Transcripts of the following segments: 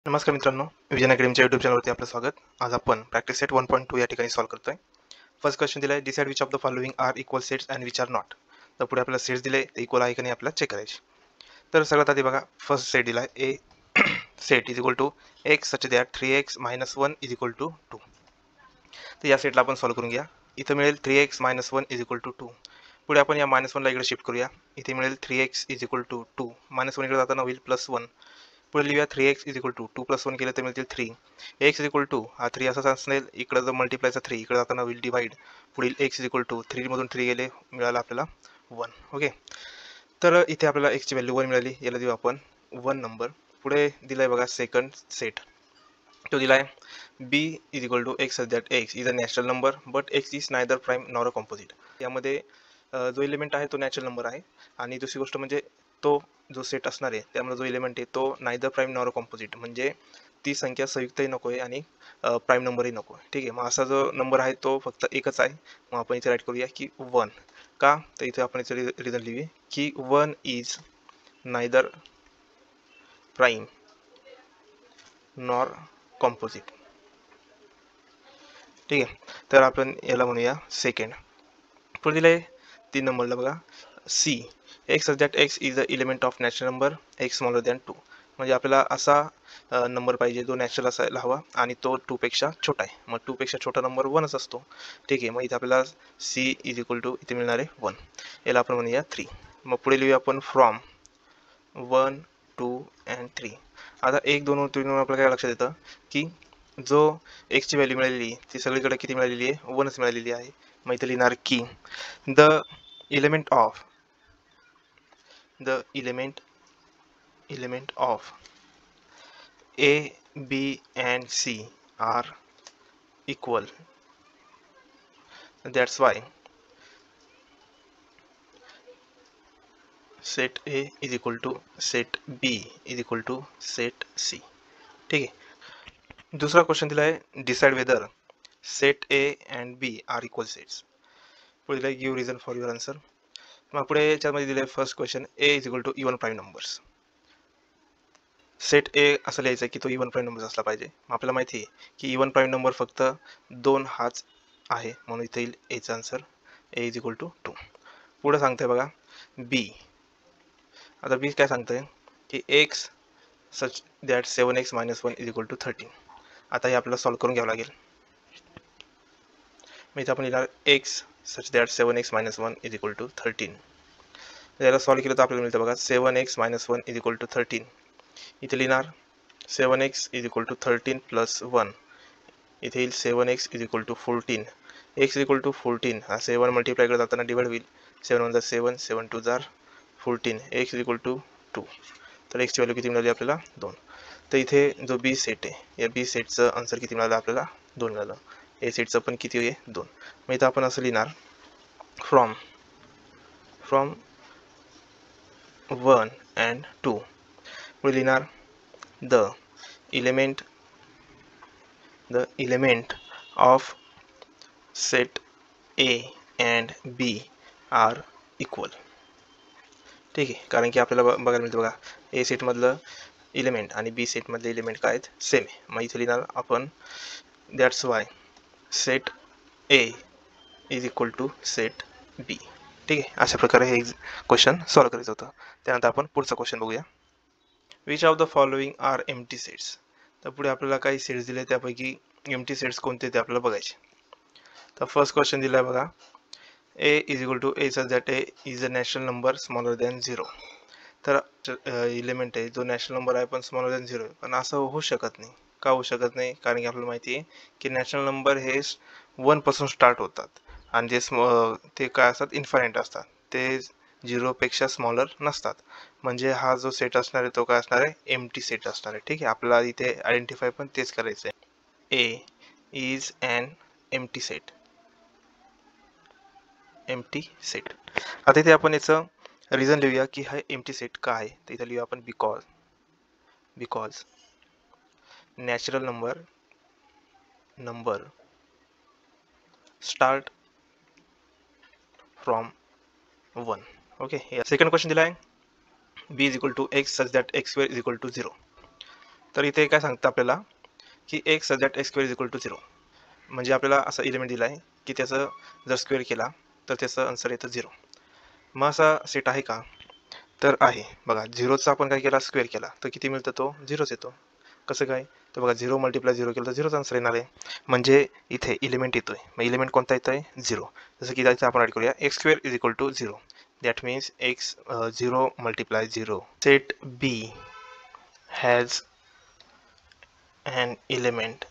नमस्कार मित्रांनो, vision अकॅडमीच्या YouTube चॅनलवरती आपलं स्वागत. आज आपण प्रॅक्टिस सेट 1.2 या ठिकाणी सॉल्व्ह करतोय. फर्स्ट क्वेश्चन दिलाय, decide which of the following are equal sets and which are not. तर पुढे आपल्याला सेट्स दिले, ते इक्वल आहे की नाही आपल्याला चेक करायचे. तर सगळ्यात आधी बघा, फर्स्ट सेट दिलाय A set is equal to x such that 3x - 1 is equal to 2. तर या सेटला आपण सॉल्व्ह करून घ्या. इथं मिळेल 3x - 1 इज इक्वल टू 2. पुढे आपण या -1 ला इकडे शिफ्ट करूया. इथे मिळेल 3x इज इक्वल टू 2. -1 इकडे जाताना होईल +1. पुढे लिहूया 3x इज इक्वल टू 2 + 1 केलं तर मिळतील 3. x इज इक्वल टू हा 3 असाच असेल, इकडे जर मल्टिप्लायचा 3 इकडे जाताना होईल डिवाइड. पुढील x इज इक्वल टू 3 मधून 3 गेले, मिळालं आपल्याला 1. ओके, तर इथे आपल्याला x ची व्हॅल्यू 1 मिळाली, याला देऊ आपण 1 नंबर. पुढे दिलाय बघा सेकंड सेट, तो दिलाय b is equal to x that x is a natural number but x is neither prime nor a composite. यामध्ये जो एलिमेंट आहे तो नॅचरल नंबर आहे, आणि दुसरी गोष्ट म्हणजे तो जो सेट असणार आहे त्यामध्ये जो एलिमेंट आहे तो नायदर प्राईम नॉर कॉम्पोजिट, म्हणजे ती संख्या संयुक्तही नको आहे आणि प्राईम नंबरही नको आहे. ठीक आहे, मग असा जो नंबर आहे तो फक्त एकच आहे. मग आपण इथे राईट करूया की 1. का, तर इथे आपण इथे रिझन लिहूया की 1 is neither prime nor composite. ठीक आहे, तर आपण याला म्हणूया सेकंड. पुढे दिलंय 3 नंबरला बघा, C X that X is the element of natural number X smaller than 2. म्हणजे आपल्याला असा नंबर पाहिजे जो नॅचरल असायला हवा आणि तो 2 पेक्षा छोटा आहे. मग 2 पेक्षा छोटा नंबर 1च असतो. ठीक आहे, मग इथे आपल्याला सी इज इक्वल टू इथे मिळणार आहे 1. याला आपण म्हणूया 3. मग पुढे लिहूया आपण फ्रॉम 1, 2 अँड 3. आता 1, 2, 3 आपल्याला काय लक्षात येतं की जो x ची व्हॅल्यू मिळालेली ती सगळीकडे किती मिळालेली आहे, 1च मिळालेली आहे. मग इथे लिहिणार की the element of A, B and C are equal. That's why set A is equal to set B is equal to set C. ठीक आहे, दूसरा क्वेश्चन दिला आहे, decide whether set A and B are equal sets. पुढे दिला give reason for your answer. मग पुढे याच्यामध्ये दिले first question A is equal to even prime numbers. Set A असं लिहायचं की तो इवन प्राईम नंबर असला पाहिजे. मग आपल्याला माहिती आहे की इवन प्राईम नंबर फक्त 2 हाच आहे, म्हणून इथे येईल एचा answer A is equal to 2. पुढे सांगतंय बघा बी. आता बी काय सांगतंय की x such that 7x - 1 is equal to 13. आता हे आपल्याला सॉल्व्ह करून घ्यावं लागेल. मग इथे आपण लिहिणार x such that 7x - 1 is equal to 13. याला सॉल्व्ह केलं तर आपल्याला मिळतं बघा 7x - 1 इज इक्वल टू 13. इथे लिहिणार 7x is equal to 13 plus 1. इथे येईल 7x is equal to 14. x is equal to 14 हा 7 मल्टिप्लाय करत जाताना डिवाइड होईल. 7 1 7, 7 2 14. x is equal to 2. तर x ची व्हॅल्यू किती मिळाली आपल्याला 2. तर इथे जो बी सेट आहे या बी सेटचं आन्सर किती मिळालं आपल्याला 2 मिळालं. ए सेटचं पण किती आहे 2. मग इथं आपण असं लिहिणार फ्रॉम 1 अँड 2. पुढे लिहिणार the element of set A and B are equal. ठीक आहे, कारण की आपल्याला बघायला मिळतं बघा ए सेटमधलं इलिमेंट आणि बी सेटमधले इलिमेंट काय आहेत, सेम आहे. मग इथे लिहिणार आपण that's why set A is equal to set B. ठीक आहे, अशा प्रकारे हे क्वेश्चन सॉल्व्ह करायचं होतं. त्यानंतर आपण पुढचा क्वेश्चन बघूया. Which of the following are empty sets. तर पुढे आपल्याला काही सेट्स दिले, त्यापैकी एम्प्टी सेट्स कोणते ते आपल्याला बघायचे. तर फर्स्ट क्वेश्चन दिलाय बघा a is equal to A such that A is a natural number smaller than 0. तर एलिमेंट आहे जो नॅचरल नंबर आहे पण स्मॉलर दॅन 0 आहे. पण असं होऊ शकत नाही. का होऊ शकत नाही, कारण की आपल्याला माहिती आहे की नॅचरल नंबर हे 1 पासून स्टार्ट होतात आणि जे ते काय असतात इन्फायनाईट असतात, ते 0 पेक्षा स्मॉलर नसतात. म्हणजे हा जो सेट असणार आहे तो काय असणार आहे, एम्प्टी सेट असणार आहे. ठीक आहे, आपल्याला इथे आयडेंटिफाय पण तेच करायचं आहे. A is an empty set. Empty set. आता इथे आपण याचं रिझन लिहूया की हा एम्प्टी सेट का आहे. तर इथे लिहूया आपण because natural number start from 1. Okay, second question दिला आहे B is equal to x such that x square is equal to 0. तर इथे काय सांगतं आपल्याला की x that x square is equal to 0, म्हणजे आपल्याला असा एलिमेंट दिला आहे की त्याचं जर स्क्वेअर केला तर त्याचं आन्सर येतं 0. मग असा सेट आहे का? तर आहे. बघा 0चा आपण काय केला, स्क्वेअर केला तर किती मिळतं, तो 0च येतो. कसं काय? तर बघा 0 मल्टिप्लाय 0 केलं तर 0चा आन्सर येणार आहे. म्हणजे इथे एलिमेंट येतोय. मग एलिमेंट कोणता येतोय? 0. जसं की इथे आपण ॲड करूया x square is equal to 0. That means x 0 multiply 0. Set B has an element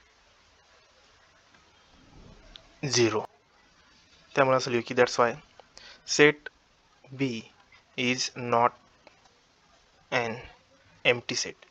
0. त्यामुळे असं लिहू की that's why set B is not an empty set.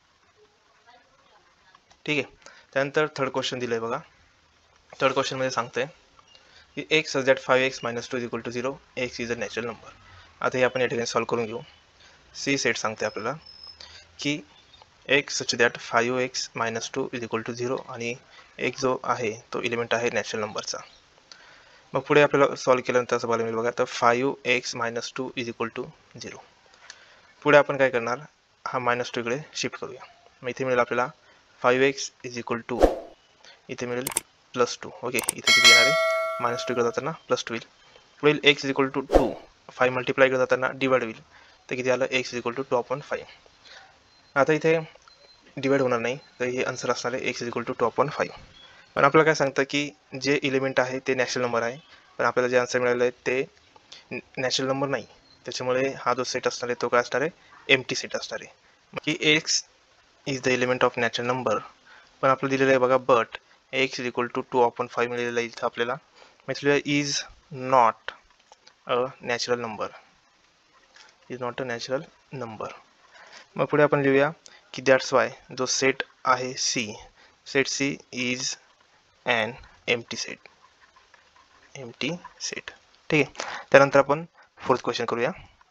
ठीक आहे. त्यानंतर थर्ड क्वेश्चन दिलं आहे बघा. थर्ड क्वेश्चनमध्ये सांगतंय की x such that 5x - 2 is equal to 0, x is a natural number. आता हे आपण या ठिकाणी सॉल्व करून घेऊ. सी सेट सांगते आपल्याला की x such that 5x - 2 is equal to 0 आणि एक जो आहे तो एलिमेंट आहे नॅचरल नंबरचा. मग पुढे आपल्याला सॉल्व केल्यानंतर असं बघायला मिळेल बघा, तर 5x - 2 इज इक्वल टू 0. पुढे आपण काय करणार, हा -2 इकडे शिफ्ट करूया. मग इथे मिळेल आपल्याला 5x इज इक्वल टू, इथे मिळेल +2. ओके, इथे किती येणार आहे, -2 इकडे जाताना +2 होईल. पुढील x is equal to 2, 5 multiply इकडे जाताना डिवाइड होईल, तर किती आलं, x इज इक्वल टू 2/5. आता इथे डिवाइड होणार नाही, तर हे आन्सर असणार आहे x इज इक्वल टू 2/5. पण आपल्याला काय सांगतं की जे एलिमेंट आहे ते नॅचरल नंबर आहे, पण आपल्याला जे आन्सर मिळालं आहे ते नॅचरल नंबर नाही. त्याच्यामुळे हा जो सेट असणार आहे तो काय असणार आहे, एम्प्टी सेट असणार आहे. की x is the element of natural number, पण आपलं दिलेलं आहे बघा, but x is equal to 2/5 मिळालेलं आहे इथं आपल्याला. म्हणजे is not a natural number, is not a natural number. मग पुढे आपण लिहूया की दॅट्स वाय जो सेट आहे C, set C is an empty set, empty set. ठीक आहे. त्यानंतर आपण फोर्थ क्वेश्चन करूया.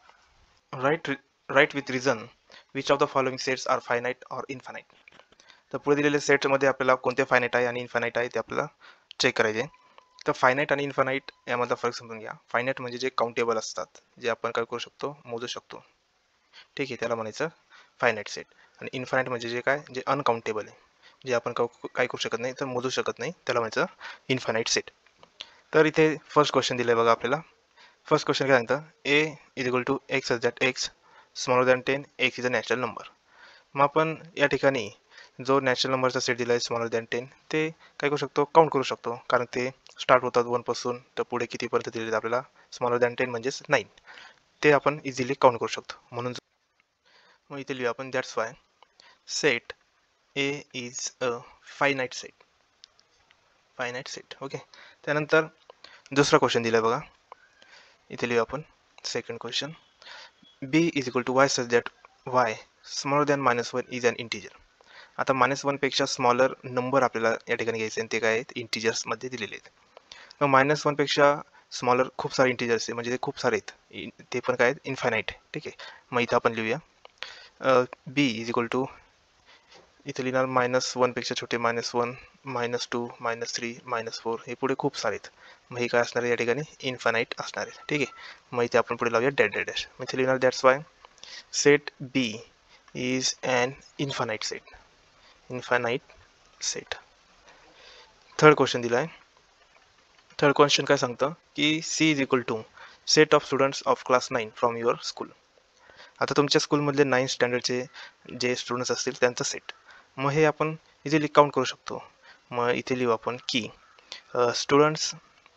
Write with reason which of the following sets are finite or infinite. तर पुढे दिलेल्या सेटमध्ये आपल्याला कोणते फायनाईट आहे आणि इनफायनाईट आहे ते आपल्याला चेक करायचे. तर फायनाईट आणि इनफायनाईट यामधला फरक समजून घ्या. फायनाईट म्हणजे जे काउंटेबल असतात, जे आपण काय करू शकतो, मोजू शकतो. ठीक आहे, त्याला म्हणायचं फायनाईट सेट. आणि इनफायनाईट म्हणजे जे काय, जे अनकाउंटेबल आहे, जे आपण काय करू शकत नाही, तर मोजू शकत नाही, त्याला म्हणायचं इनफायनाईट सेट. तर इथे फर्स्ट क्वेश्चन दिलं आहे बघा आपल्याला. फर्स्ट क्वेश्चन काय सांगतं, A is equal to x such that x smaller than 10, x is a natural number. मग आपण या ठिकाणी जो नॅचरल नंबरचा सेट दिला आहे स्मॉलर दॅन 10, ते काय करू शकतो, काउंट करू शकतो, कारण ते स्टार्ट होतात 1 पासून तर पुढे कितीपर्यंत दिलेले आपल्याला, स्मॉलर दॅन 10 म्हणजेच 9, ते आपण इझिली काउंट करू शकतो. म्हणून मग इथे लिहूया आपण that's why set A is a finite set, finite set. Okay. त्यानंतर दुसरा क्वेश्चन दिला आहे बघा, इथे लिहूया आपण second question. b is equal to y such that y smaller than -1 is an integer. आता -1 पेक्षा स्मॉलर नंबर आपल्याला या ठिकाणी घ्यायचे आणि ते काय आहेत, इंटिजर्समध्ये दिलेले आहेत. मग -1 पेक्षा स्मॉलर खूप सारे इंटिजर्स आहे, म्हणजे ते खूप सारे आहेत, ते पण काय आहेत, इन्फायनाईट. ठीक आहे. मग इथं आपण लिहूया बी इज इक्वल टू, इथे लिहिणार -1 पेक्षा छोटे -1, -2, -3, -4, हे पुढे खूप सारे आहेत. मग हे काय असणार आहे या ठिकाणी, इन्फायनाईट असणार आहे. ठीक आहे. मग इथे आपण पुढे लावूया डॅश डॅश डॅश. मग इथे लिहिणार that's why set B is an infinite set, infinite set. Third question दिला आहे. थर्ड क्वेश्चन काय सांगतं की C is equal to set of students of class 9 from your school. आता तुमच्या स्कूलमधले 9th स्टँडर्डचे जे स्टुडंट्स असतील त्यांचा सेट. मग हे आपण इझिली काउंट करू शकतो. मग इथे लिहू आपण की students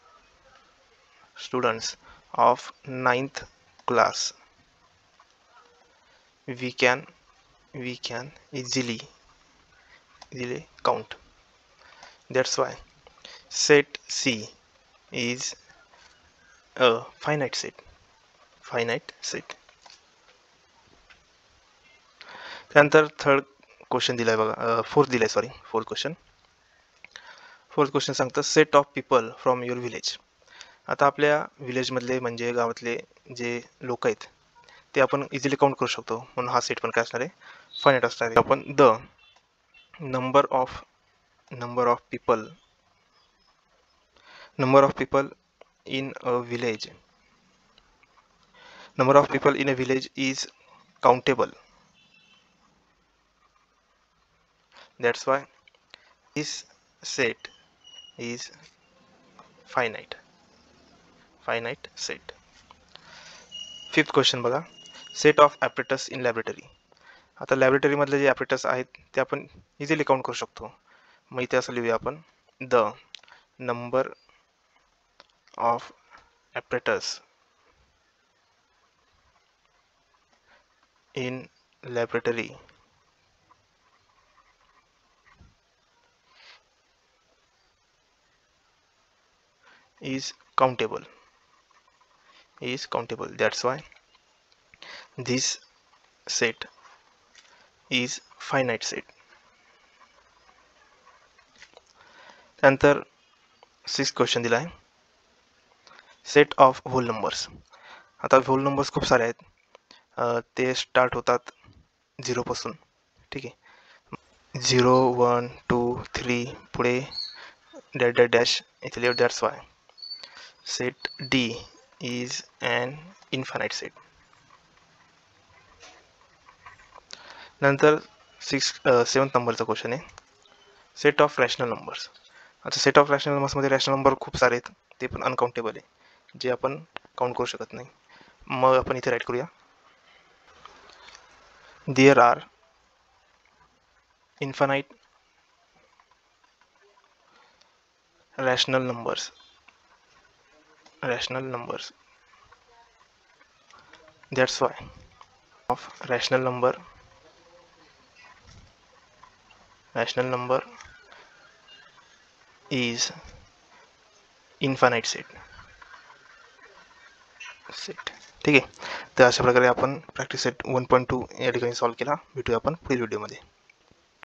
of 9th class we can easily count. That's why set C is a finite set. त्यानंतर थर्ड क्वेश्चन दिलाय बघा, फोर्थ क्वेश्चन सांगतं set of people from your village. आता आपल्या विलेजमधले म्हणजे गावातले जे लोक आहेत ते आपण इझिली काउंट करू शकतो, म्हणून हा सेट पण काय असणार आहे, फायनाईट असणार आहे. आपण the number of people in a village is countable That's why this set is finite set. Fifth question बघा, set of apparatus in laboratory. आता लॅबोरेटरीमधले जे ॲपरेटस आहेत ते आपण इझिली काउंट करू शकतो. मग इथे असं लिहूया आपण, the number of apparatus in laboratory is countable. That's why this set is finite set. त्यानंतर सिक्स्थ क्वेश्चन दिला आहे, सेट ऑफ होल नंबर्स. आता होल नंबर्स खूप सारे आहेत, ते स्टार्ट होतात 0 पासून. ठीक आहे, 0 1 2 3 पुढे डॅश डॅश डॅश इथे लिहू. That's why set D is an infinite set. नंतर सेवन्थ नंबरचा क्वेश्चन आहे, सेट ऑफ रॅशनल नंबर्स. आता सेट ऑफ रॅशनल नंबर्समध्ये रॅशनल नंबर खूप सारे आहेत, ते पण अनकाउंटेबल आहे, जे आपण काउंट करू शकत नाही. मग आपण इथे राईट करूया, there are infinite rational numbers. That's why of rational number is infinite set. ठीक आहे, तर अशा प्रकारे आपण प्रॅक्टिस सेट 1.2 या ठिकाणी सॉल्व्ह केला. भेटूया आपण पुढील व्हिडिओमध्ये.